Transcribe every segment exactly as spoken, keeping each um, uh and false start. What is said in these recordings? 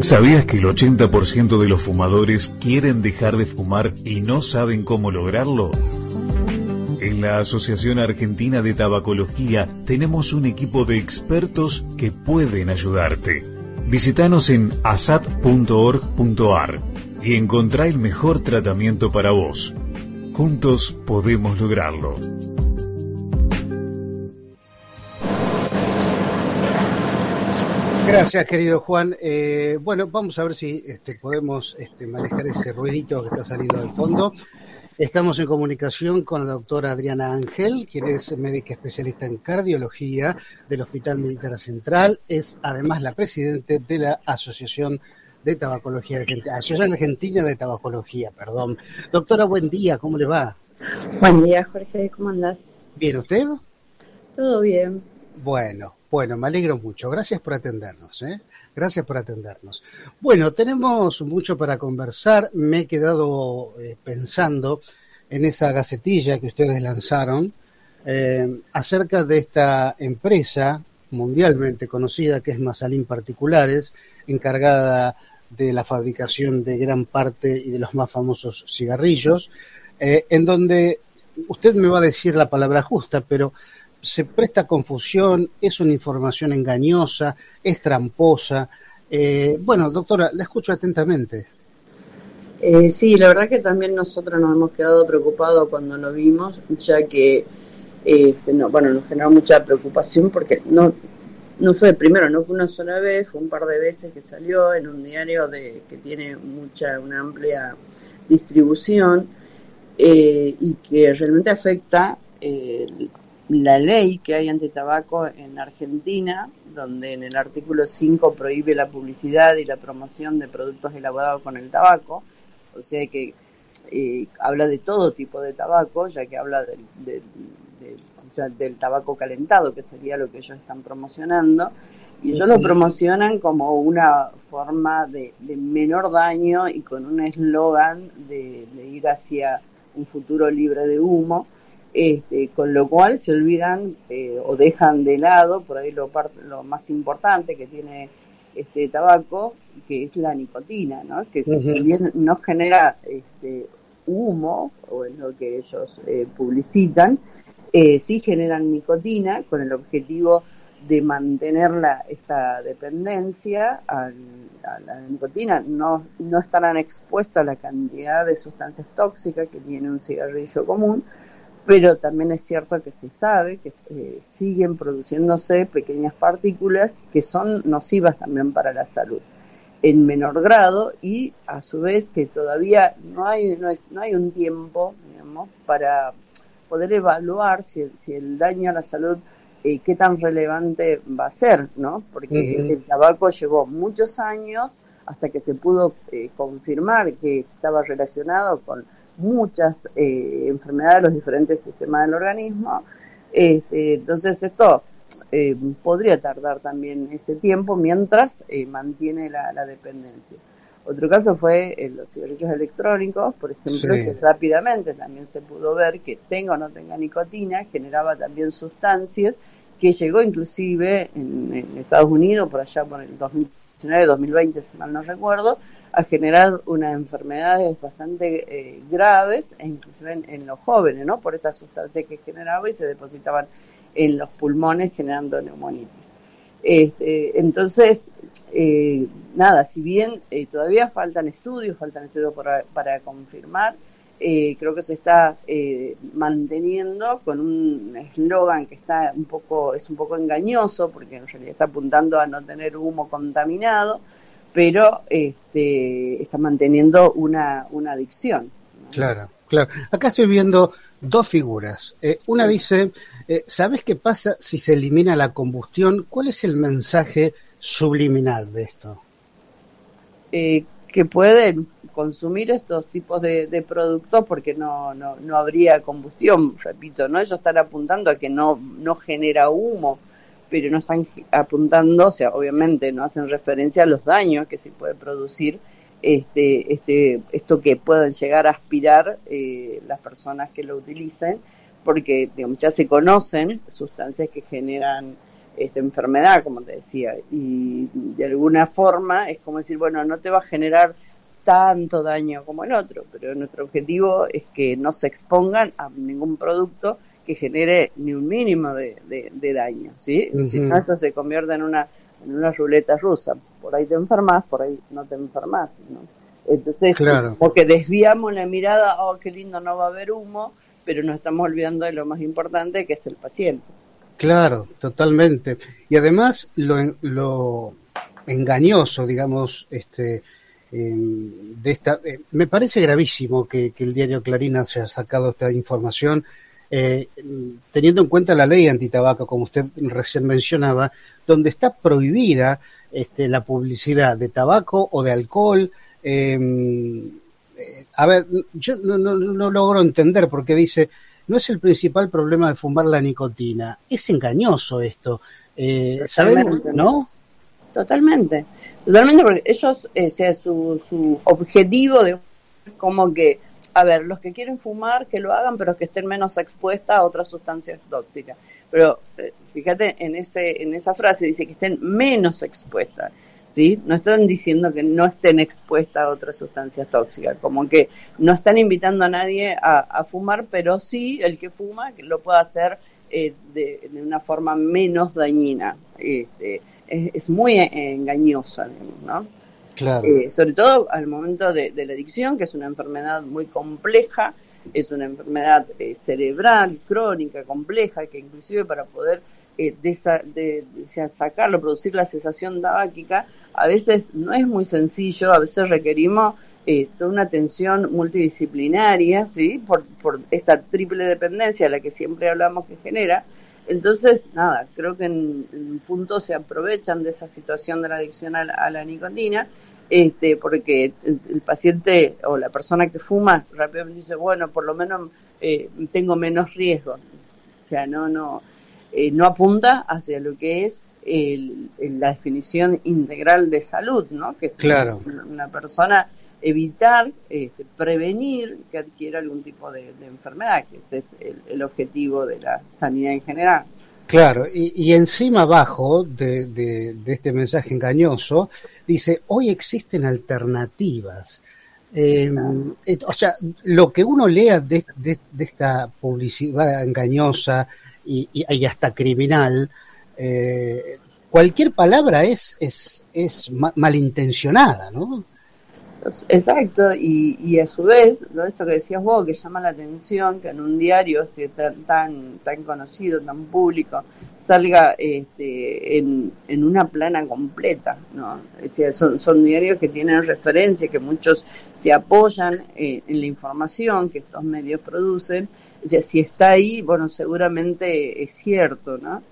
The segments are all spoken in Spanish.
¿Sabías que el ochenta por ciento de los fumadores quieren dejar de fumar y no saben cómo lograrlo? En la Asociación Argentina de Tabacología tenemos un equipo de expertos que pueden ayudarte. Visítanos en asat punto org punto ar y encontrá el mejor tratamiento para vos. Juntos podemos lograrlo. Gracias, querido Juan. Eh, bueno, vamos a ver si este, podemos este, manejar ese ruidito que está saliendo del fondo. Estamos en comunicación con la doctora Adriana Ángel, quien es médica especialista en cardiología del Hospital Militar Central. Es además la presidente de la Asociación de Tabacología Argentina, Asociación Argentina de Tabacología, perdón. Doctora, buen día, ¿cómo le va? Buen día, Jorge, ¿cómo andás? ¿Bien usted? Todo bien. Bueno, bueno, me alegro mucho. Gracias por atendernos, ¿eh? Gracias por atendernos. Bueno, tenemos mucho para conversar. Me he quedado eh, pensando en esa gacetilla que ustedes lanzaron eh, acerca de esta empresa mundialmente conocida que es Masalín Particulares, encargada de la fabricación de gran parte y de los más famosos cigarrillos, eh, en donde usted me va a decir la palabra justa, pero se presta confusión, es una información engañosa, es tramposa. Eh, bueno, doctora, la escucho atentamente. Eh, sí, la verdad que también nosotros nos hemos quedado preocupados cuando lo vimos, ya que eh, no, bueno, nos generó mucha preocupación porque no, no fue, primero, no fue una sola vez, fue un par de veces que salió en un diario de que tiene mucha, una amplia distribución eh, y que realmente afecta eh, la ley que hay antitabaco en Argentina, donde en el artículo cinco prohíbe la publicidad y la promoción de productos elaborados con el tabaco, o sea que eh, habla de todo tipo de tabaco, ya que habla del, del, del, o sea, del tabaco calentado, que sería lo que ellos están promocionando, y ellos lo promocionan como una forma de, de menor daño y con un eslogan de, de ir hacia un futuro libre de humo. Este, con lo cual se olvidan eh, o dejan de lado por ahí lo, part- lo más importante que tiene este tabaco, que es la nicotina, ¿no? Que uh-huh. Si bien no genera este, humo, o es lo que ellos eh, publicitan, eh, sí generan nicotina con el objetivo de mantener la, esta dependencia al, a la nicotina. No, no estarán expuestos a la cantidad de sustancias tóxicas que tiene un cigarrillo común, pero también es cierto que se sabe que eh, siguen produciéndose pequeñas partículas que son nocivas también para la salud, en menor grado, y a su vez que todavía no hay no hay, no hay un tiempo, digamos, para poder evaluar si el, si el daño a la salud, eh, qué tan relevante va a ser, ¿no? Porque uh-huh. el tabaco llevó muchos años hasta que se pudo eh, confirmar que estaba relacionado con muchas eh, enfermedades de los diferentes sistemas del organismo. Este, entonces esto eh, podría tardar también ese tiempo mientras eh, mantiene la, la dependencia. Otro caso fue eh, los cigarrillos electrónicos, por ejemplo, sí. que rápidamente también se pudo ver que tenga o no tenga nicotina, generaba también sustancias que llegó inclusive en, en Estados Unidos, por allá por el dos mil diecinueve, dos mil veinte, si mal no recuerdo, a generar unas enfermedades bastante eh, graves, e inclusive en, en los jóvenes, ¿no? Por estas sustancias que generaba y se depositaban en los pulmones generando neumonitis. Este, entonces, eh, nada, si bien eh, todavía faltan estudios, faltan estudios para, para confirmar, eh, creo que se está eh, manteniendo con un eslogan que está un poco, es un poco engañoso, porque en realidad está apuntando a no tener humo contaminado, pero este, está manteniendo una, una adicción, ¿no? Claro, claro. Acá estoy viendo dos figuras. Eh, una dice, eh, ¿sabes qué pasa si se elimina la combustión? ¿Cuál es el mensaje subliminal de esto? Eh, que pueden consumir estos tipos de, de productos porque no, no, no habría combustión, repito, ¿no? Ellos están apuntando a que no, no genera humo, pero no están apuntando, o sea, obviamente no hacen referencia a los daños que se puede producir este, este, esto que puedan llegar a aspirar eh, las personas que lo utilicen, porque digamos, ya se conocen sustancias que generan esta enfermedad, como te decía, y de alguna forma es como decir, bueno, no te va a generar tanto daño como el otro, pero nuestro objetivo es que no se expongan a ningún producto que genere ni un mínimo de, de, de daño, ¿sí? Uh-huh. Si no, esto se convierte en una, en una ruleta rusa, por ahí te enfermas, por ahí no te enfermas, ¿no? Entonces, claro. Porque desviamos la mirada, oh, qué lindo, no va a haber humo, pero nos estamos olvidando de lo más importante, que es el paciente. Claro, totalmente. Y además, lo, lo engañoso, digamos, este... de esta, eh, me parece gravísimo que, que el diario Clarín haya sacado esta información, eh, teniendo en cuenta la ley antitabaco, como usted recién mencionaba, donde está prohibida este, la publicidad de tabaco o de alcohol. Eh, eh, a ver, yo no, no, no logro entender porque dice, no es el principal problema de fumar la nicotina, es engañoso esto, eh, ¿sabemos, no? Totalmente, totalmente, porque ellos, eh, sea su, su objetivo de como que, a ver, los que quieren fumar, que lo hagan, pero que estén menos expuestas a otras sustancias tóxicas. Pero eh, fíjate, en ese en esa frase dice que estén menos expuestas, ¿sí? No están diciendo que no estén expuestas a otras sustancias tóxicas, como que no están invitando a nadie a, a fumar, pero sí el que fuma, que lo pueda hacer eh, de, de una forma menos dañina, este es muy engañosa, ¿no? Claro. Eh, sobre todo al momento de, de la adicción, que es una enfermedad muy compleja, es una enfermedad eh, cerebral, crónica, compleja, que inclusive para poder eh, desa, de, de sacarlo, producir la cesación tabáquica, a veces no es muy sencillo, a veces requerimos eh, toda una atención multidisciplinaria, ¿sí? Por, por esta triple dependencia a la que siempre hablamos que genera. Entonces, nada, creo que en, en un punto se aprovechan de esa situación de la adicción a la, a la nicotina, este, porque el, el paciente o la persona que fuma rápidamente dice, bueno, por lo menos eh, tengo menos riesgo. O sea, no, no, eh, no apunta hacia lo que es el, el, la definición integral de salud, ¿no? Que es claro. una, una persona evitar, este, prevenir que adquiera algún tipo de, de enfermedad, que ese es el, el objetivo de la sanidad en general. Claro, y, y encima abajo de, de, de este mensaje engañoso, dice, hoy existen alternativas. Eh, claro. O sea, lo que uno lea de, de, de esta publicidad engañosa y, y, y hasta criminal, eh, cualquier palabra es, es, es ma- malintencionada, ¿no? Exacto, y, y a su vez, ¿no? Esto que decías vos, que llama la atención que en un diario así, tan, tan tan conocido, tan público, salga este, en, en una plana completa, ¿no? O sea, son, son diarios que tienen referencia, que muchos se apoyan eh, en la información que estos medios producen. O sea, si está ahí, bueno, seguramente es cierto, ¿no?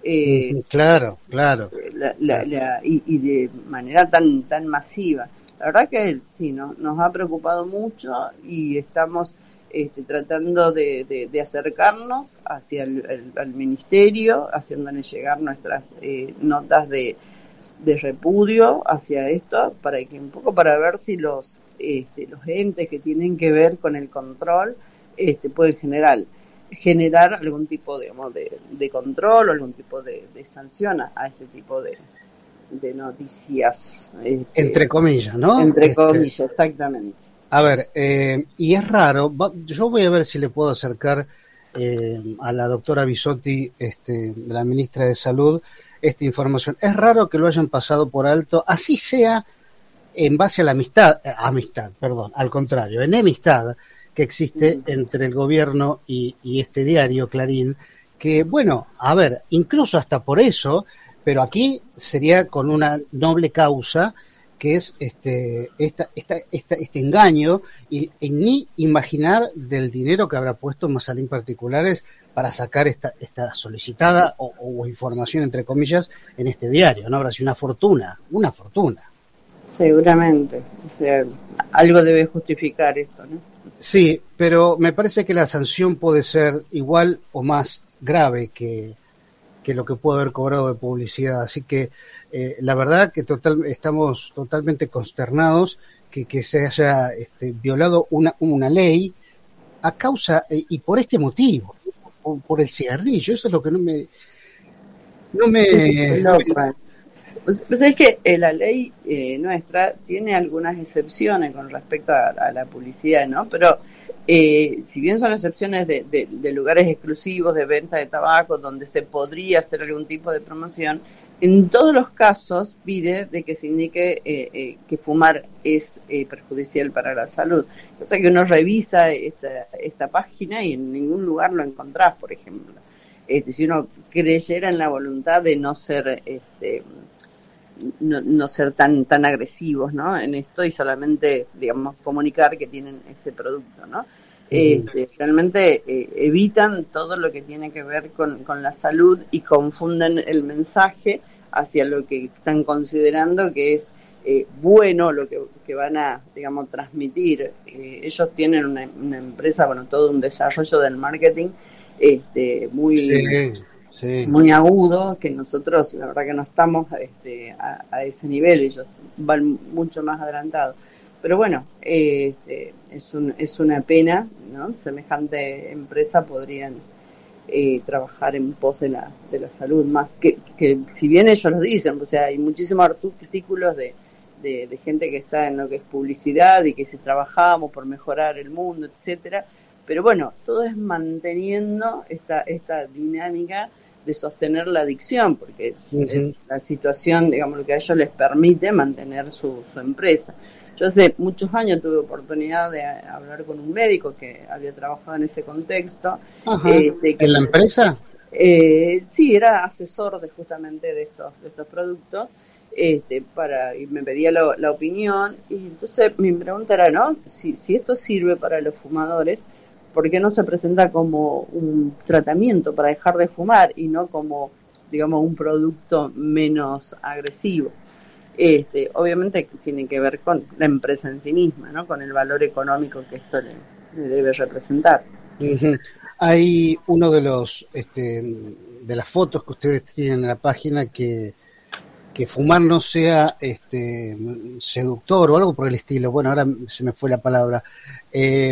Eh, claro, claro. La, la, la, y, y de manera tan tan masiva. La verdad que sí, ¿no? Nos ha preocupado mucho y estamos este, tratando de, de, de acercarnos hacia el, el, el ministerio, haciéndoles llegar nuestras eh, notas de, de repudio hacia esto, para que un poco para ver si los, este, los entes que tienen que ver con el control este, pueden generar, generar algún tipo digamos, de, de control o algún tipo de, de sanción a, a este tipo de... de noticias. Este, entre comillas, ¿no? Entre este, comillas, exactamente. A ver, eh, y es raro, yo voy a ver si le puedo acercar eh, a la doctora Bisotti, este, la ministra de Salud, esta información. Es raro que lo hayan pasado por alto, así sea en base a la amistad, eh, amistad, perdón, al contrario, enemistad que existe mm. entre el gobierno y, y este diario, Clarín, que, bueno, a ver, incluso hasta por eso, pero aquí sería con una noble causa, que es este esta, esta, esta, este engaño, y, y ni imaginar del dinero que habrá puesto Mazalín Particulares para sacar esta, esta solicitada o, o información, entre comillas, en este diario, ¿no? Habrá sido una fortuna, una fortuna. Seguramente, o sea, algo debe justificar esto, ¿no? Sí, pero me parece que la sanción puede ser igual o más grave que que lo que pudo haber cobrado de publicidad, así que eh, la verdad que total, estamos totalmente consternados que, que se haya este, violado una, una ley a causa, eh, y por este motivo, por, por el cigarrillo, eso es lo que no me... No me... Es loco. Pues, pues es que eh, la ley eh, nuestra tiene algunas excepciones con respecto a, a la publicidad, ¿no? Pero eh, si bien son excepciones de, de, de lugares exclusivos de venta de tabaco donde se podría hacer algún tipo de promoción, en todos los casos pide de que se indique eh, eh, que fumar es eh, perjudicial para la salud. O sea que uno revisa esta, esta página y en ningún lugar lo encontrás, por ejemplo. Este, si uno creyera en la voluntad de no ser... este No, no ser tan tan agresivos, ¿no? En esto y solamente, digamos, comunicar que tienen este producto, ¿no? Uh-huh. Este, realmente eh, evitan todo lo que tiene que ver con, con la salud y confunden el mensaje hacia lo que están considerando que es eh, bueno lo que, que van a, digamos, transmitir. Eh, ellos tienen una, una empresa, bueno, todo un desarrollo del marketing este, muy... Sí. Sí. muy agudo, que nosotros la verdad que no estamos este, a, a ese nivel, ellos van mucho más adelantados. Pero bueno, eh, este, es, un, es una pena, ¿no? Semejante empresa podrían eh, trabajar en pos de la, de la salud, más que, que si bien ellos lo dicen, o sea, hay muchísimos artículos de, de, de gente que está en lo que es publicidad y que si trabajamos por mejorar el mundo, etcétera. Pero bueno, todo es manteniendo esta, esta dinámica de sostener la adicción, porque es, uh-huh. es la situación, digamos, lo que a ellos les permite mantener su, su empresa. Yo hace muchos años tuve oportunidad de hablar con un médico que había trabajado en ese contexto. Eh, de que, ¿En la empresa? Eh, sí, era asesor de justamente de estos, de estos productos. Este, para, y me pedía lo, la opinión, y entonces mi pregunta era, ¿no? Si, si esto sirve para los fumadores, ¿por qué no se presenta como un tratamiento para dejar de fumar y no como, digamos, un producto menos agresivo? Este, obviamente tiene que ver con la empresa en sí misma, ¿no? Con el valor económico que esto le, le debe representar. Uh-huh. Hay uno de los este, de las fotos que ustedes tienen en la página que que fumar no sea este seductor o algo por el estilo. Bueno, ahora se me fue la palabra. Eh,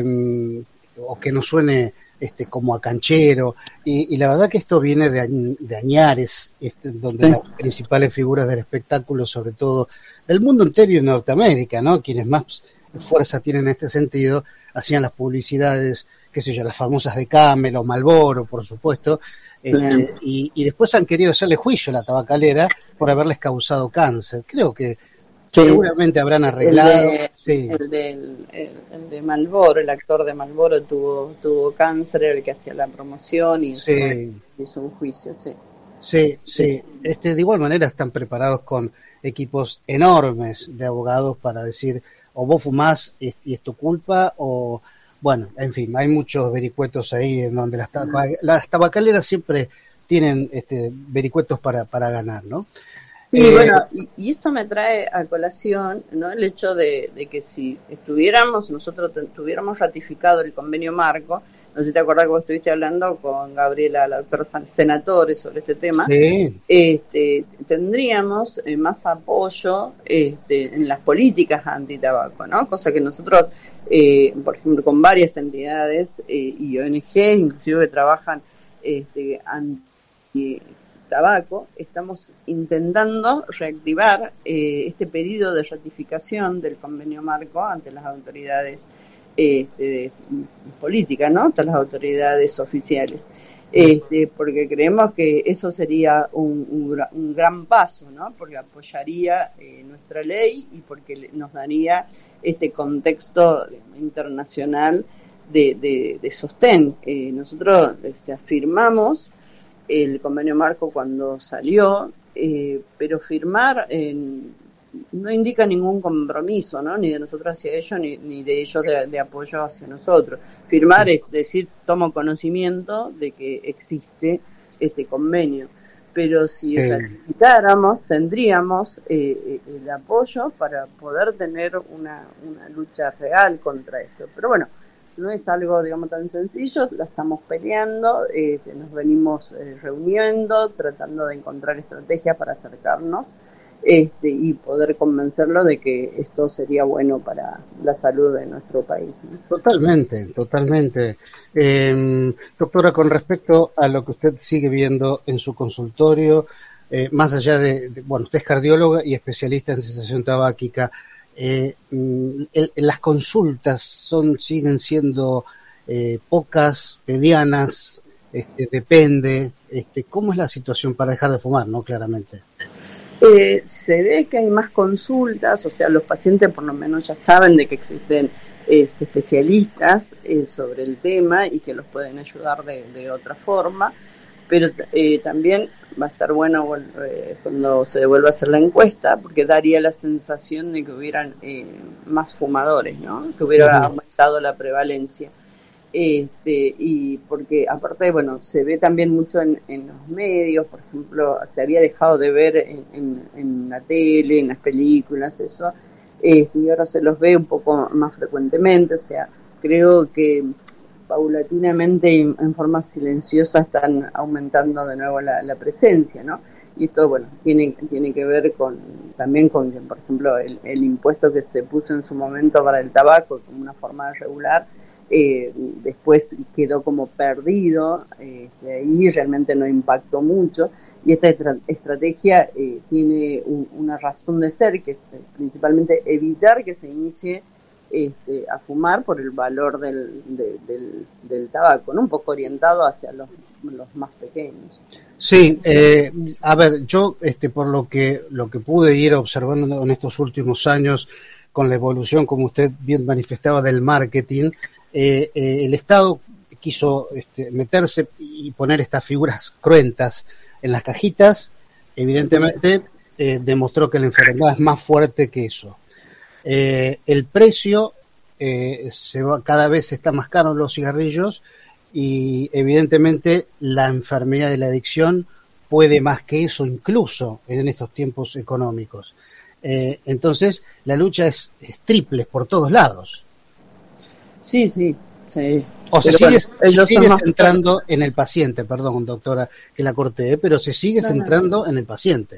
o que no suene este como a canchero, y, y la verdad que esto viene de, de Añares, este, donde sí. Las principales figuras del espectáculo, sobre todo del mundo entero y Norteamérica, ¿no? Quienes más fuerza tienen en este sentido, hacían las publicidades, qué sé yo, las famosas de Camel o Marlboro, por supuesto, este, y, y después han querido hacerle juicio a la tabacalera por haberles causado cáncer. Creo que sí. Seguramente habrán arreglado. El de, sí. el, de, el, el de Marlboro, el actor de Marlboro tuvo tuvo cáncer, el que hacía la promoción y sí. hizo, hizo un juicio, sí. Sí, sí. Este, de igual manera están preparados con equipos enormes de abogados para decir o vos fumás y es tu culpa o, bueno, en fin, hay muchos vericuetos ahí en donde las, tabac- las tabacaleras siempre tienen este, vericuetos para, para ganar, ¿no? Sí, eh, bueno, y, y esto me trae a colación, ¿no? El hecho de, de que si estuviéramos, nosotros tuviéramos ratificado el convenio marco, no sé si te acuerdas que vos estuviste hablando con Gabriela, la doctora Senatore, sobre este tema, sí. este, tendríamos eh, más apoyo este, en las políticas antitabaco, ¿no? Cosa que nosotros, eh, por ejemplo, con varias entidades eh, y O N G, inclusive que trabajan este, anti tabaco, estamos intentando reactivar eh, este pedido de ratificación del convenio marco ante las autoridades eh, de, políticas, ¿no? Ante las autoridades oficiales. Este, porque creemos que eso sería un, un, un gran paso, ¿no? Porque apoyaría eh, nuestra ley y porque nos daría este contexto internacional de, de, de sostén. Eh, nosotros eh, afirmamos el convenio marco cuando salió, eh, pero firmar eh, no indica ningún compromiso, ¿no? Ni de nosotros hacia ellos, ni, ni de ellos de, de apoyo hacia nosotros. Firmar es decir, tomo conocimiento de que existe este convenio, pero si sí. ratificáramos, tendríamos eh, el apoyo para poder tener una, una lucha real contra esto. Pero bueno, no es algo, digamos, tan sencillo, la estamos peleando, eh, nos venimos eh, reuniendo, tratando de encontrar estrategias para acercarnos, este, y poder convencerlo de que esto sería bueno para la salud de nuestro país, ¿no? Totalmente, totalmente. Eh, doctora, con respecto a lo que usted sigue viendo en su consultorio, eh, más allá de, de, bueno, usted es cardióloga y especialista en cesación tabáquica, eh, el, las consultas son siguen siendo eh, pocas, medianas, este, depende, este, ¿cómo es la situación para dejar de fumar, no? Claramente. Eh, se ve que hay más consultas, o sea, los pacientes por lo menos ya saben de que existen este, especialistas eh, sobre el tema y que los pueden ayudar de, de otra forma, pero eh, también va a estar bueno eh, cuando se vuelva a hacer la encuesta, porque daría la sensación de que hubieran eh, más fumadores, ¿no? Que hubiera uh-huh. aumentado la prevalencia. Este, y porque aparte, bueno, se ve también mucho en, en los medios, por ejemplo, se había dejado de ver en, en, en la tele, en las películas, eso, este, y ahora se los ve un poco más frecuentemente, o sea, creo que paulatinamente y en forma silenciosa están aumentando de nuevo la, la presencia, ¿no? Y esto, bueno, tiene, tiene que ver con también con, por ejemplo, el, el impuesto que se puso en su momento para el tabaco como una forma de regular, Eh, después quedó como perdido, eh, de ahí realmente no impactó mucho, y esta estra- estrategia eh, tiene un, una razón de ser, que es eh, principalmente evitar que se inicie este, a fumar por el valor del, de, del, del tabaco, ¿no? Un poco orientado hacia los, los más pequeños. Sí, eh, a ver, yo este, por lo que, lo que pude ir observando en estos últimos años con la evolución, como usted bien manifestaba, del marketing, Eh, eh, el Estado quiso este, meterse y poner estas figuras cruentas en las cajitas. Evidentemente eh, demostró que la enfermedad es más fuerte que eso. Eh, el precio eh, se va, cada vez está más caro los cigarrillos, y evidentemente la enfermedad de la adicción puede más que eso, incluso en estos tiempos económicos. Eh, entonces la lucha es, es triple por todos lados. Sí, sí, sí. O se pero sigue, bueno, se sigue más... centrando en el paciente, perdón, doctora, que la corté, pero se sigue no, centrando no. en el paciente.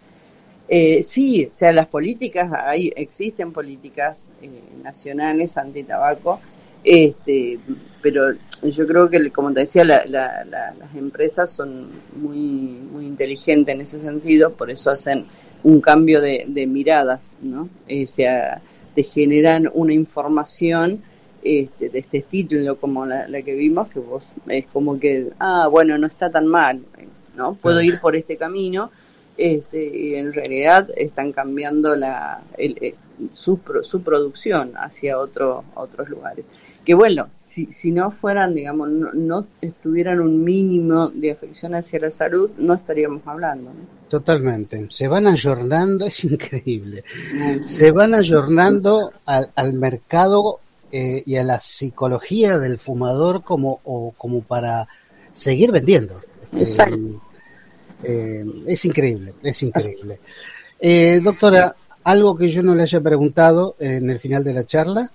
Eh, sí, o sea, las políticas, hay, existen políticas eh, nacionales antitabaco, este, pero yo creo que, como te decía, la, la, la, las empresas son muy, muy inteligentes en ese sentido, por eso hacen un cambio de, de mirada, ¿no? O sea, te generan una información Este, de este estilo como la, la que vimos, que vos es como que, ah, bueno, no está tan mal, ¿no? Puedo ir por este camino, este, y en realidad están cambiando la el, el, su, su producción hacia otro, otros lugares. Que bueno, si, si no fueran, digamos, no, no tuvieran un mínimo de afección hacia la salud, no estaríamos hablando, ¿no? Totalmente. Se van ayornando, es increíble, se van ayornando al, al mercado Eh, y a la psicología del fumador como, o, como para seguir vendiendo. Exacto. Eh, eh, es increíble, es increíble. Eh, doctora, ¿algo que yo no le haya preguntado en el final de la charla?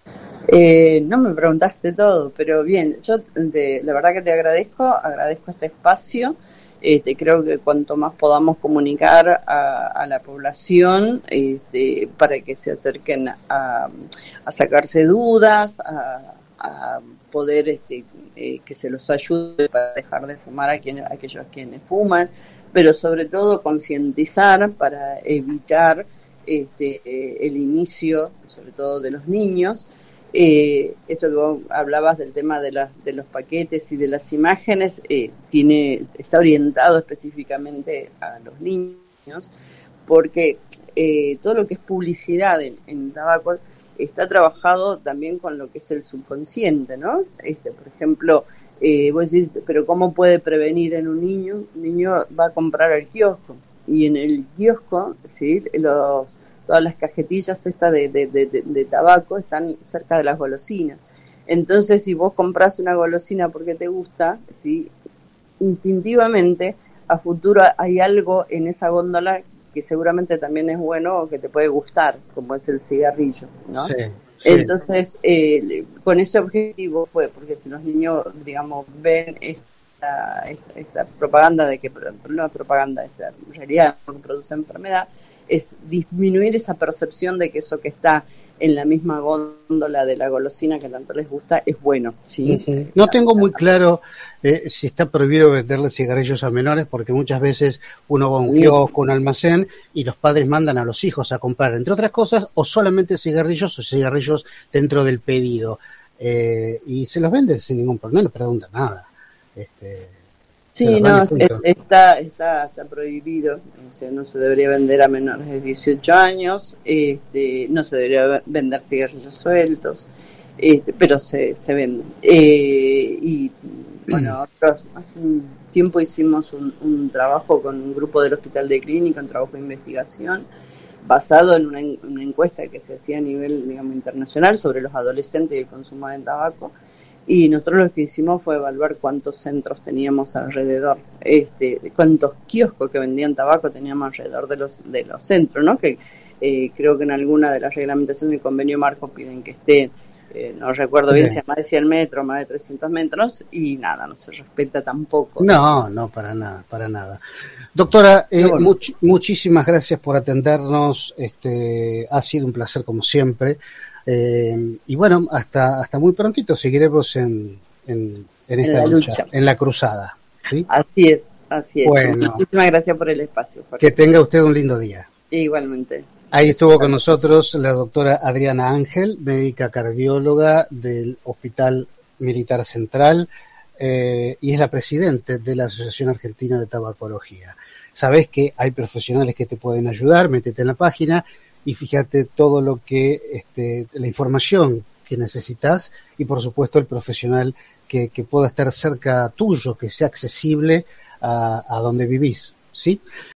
Eh, no me preguntaste todo, pero bien, yo te, la verdad que te agradezco, agradezco este espacio. Este, creo que cuanto más podamos comunicar a, a la población este, para que se acerquen a, a sacarse dudas, a, a poder este, eh, que se los ayude para dejar de fumar a, quienes, a aquellos quienes fuman, pero sobre todo concientizar para evitar este, eh, el inicio, sobre todo de los niños. Eh, esto que vos hablabas del tema de, la, de los paquetes y de las imágenes eh, tiene está orientado específicamente a los niños, porque eh, todo lo que es publicidad en, en tabaco está trabajado también con lo que es el subconsciente, ¿no? Este, por ejemplo, eh, vos decís, pero ¿cómo puede prevenir en un niño? Un niño va a comprar al kiosco, y en el kiosco, ¿sí? los todas las cajetillas estas de, de, de, de, de tabaco están cerca de las golosinas. Entonces, si vos compras una golosina porque te gusta, ¿sí? Instintivamente, a futuro hay algo en esa góndola que seguramente también es bueno o que te puede gustar, como es el cigarrillo, ¿no? Sí, sí. Entonces, eh, con ese objetivo fue, porque si los niños, digamos, ven esto esta, esta propaganda de que, no es propaganda, esta realidad que produce enfermedad, es disminuir esa percepción de que eso que está en la misma góndola de la golosina que tanto les gusta es bueno, ¿sí? Uh-huh. No tengo muy claro eh, si está prohibido venderle cigarrillos a menores, porque muchas veces uno va a un kiosco, un almacén, y los padres mandan a los hijos a comprar, entre otras cosas, o solamente cigarrillos o cigarrillos dentro del pedido. Eh, y se los venden sin ningún problema, no preguntan nada. Este, Sí, no, está, está, está prohibido, o sea, no se debería vender a menores de dieciocho años, este, no se debería vender cigarrillos sueltos, este, pero se, se venden. Eh, y bueno, nosotros hace un tiempo hicimos un, un trabajo con un grupo del Hospital de Clínica, un trabajo de investigación, basado en una, una encuesta que se hacía a nivel, digamos, internacional sobre los adolescentes y el consumo de tabaco. Y nosotros lo que hicimos fue evaluar cuántos centros teníamos alrededor, este, cuántos kioscos que vendían tabaco teníamos alrededor de los de los centros, ¿no? Que eh, creo que en alguna de las reglamentaciones del convenio marco piden que estén, eh, no recuerdo bien, si a más de cien metros, más de trescientos metros, y nada, no se respeta tampoco. No, no, para nada, para nada. Doctora, eh, bueno. much, muchísimas gracias por atendernos, este, ha sido un placer como siempre. Eh, y bueno, hasta hasta muy prontito seguiremos en, en, en esta en lucha, lucha, en la cruzada, ¿sí? Así es, así es. Bueno, muchísimas gracias por el espacio, Jorge. Que tenga usted un lindo día. Igualmente. Ahí estuvo con nosotros la doctora Adriana Ángel, médica cardióloga del Hospital Militar Central, eh, y es la presidente de la Asociación Argentina de Tabacología. Sabés que hay profesionales que te pueden ayudar, métete en la página y fíjate todo lo que, este, la información que necesitas y por supuesto el profesional que, que pueda estar cerca tuyo, que sea accesible a, a donde vivís, ¿sí?